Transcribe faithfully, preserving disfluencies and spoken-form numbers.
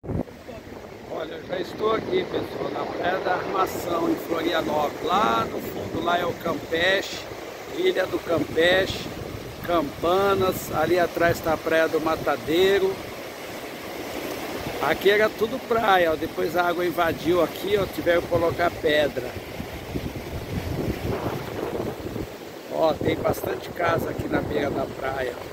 Olha, eu já estou aqui, pessoal, na Praia da Armação, em Florianópolis. Lá no fundo lá é o Campeche, Ilha do Campeche, Campanas. Ali atrás está a Praia do Matadeiro. Aqui era tudo praia, ó. Depois a água invadiu aqui, ó, tiveram que colocar pedra. Ó, tem bastante casa aqui na beira da praia.